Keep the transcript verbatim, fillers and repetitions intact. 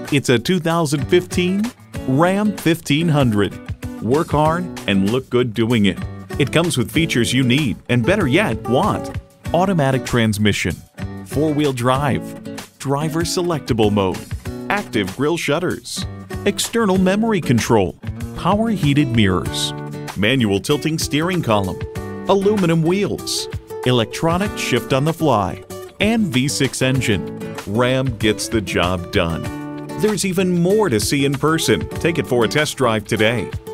It's a two thousand fifteen Ram fifteen hundred. Work hard and look good doing it. It comes with features you need and, better yet, want. Automatic transmission, four-wheel drive, driver selectable mode, active grille shutters, external memory control, power heated mirrors, manual tilting steering column, aluminum wheels, electronic shift on the fly, and V six engine. Ram gets the job done. There's even more to see in person. Take it for a test drive today.